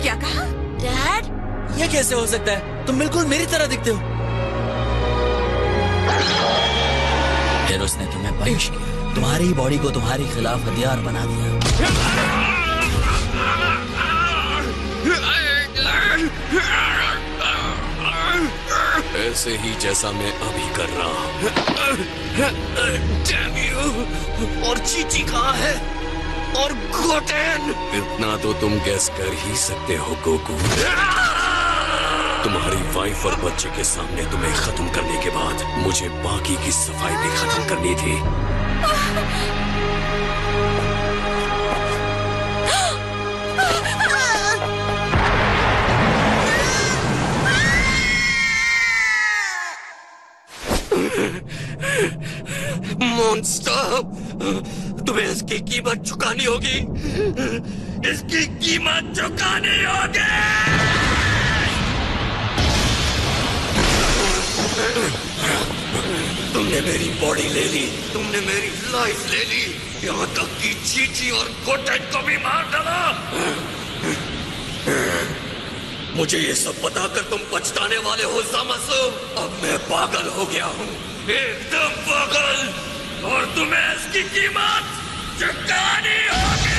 क्या कहा? डैड, ये कैसे हो सकता है? तुम बिल्कुल मेरी तरह दिखते हो। फिर उसने तुम्हें पनिश किया, तुम्हारी बॉडी को तुम्हारे खिलाफ हथियार बना दिया। ऐसे ही जैसा मैं अभी कर रहा हूँ। Damn you! और चीची कहाँ है? और गोटेन? इतना तो तुम गैस कर ही सकते हो गोकू। तुम्हारी वाइफ और बच्चे के सामने तुम्हें खत्म करने के बाद मुझे बाकी की सफाई भी खत्म करनी थी। मॉन्स्टर, तुम्हें इसकी कीमत चुकानी होगी। इसकी कीमत चुकानी होगी। तुमने मेरी बॉडी ले ली, तुमने मेरी लाइफ ले ली, यहाँ तक कि चीची और गोटेन को भी मार डाला। मुझे ये सब बताकर तुम पछताने वाले हो ज़ामासु। अब मैं पागल हो गया हूँ, एकदम पागल, और तुम्हें इसकी कीमत चुकानी होगी।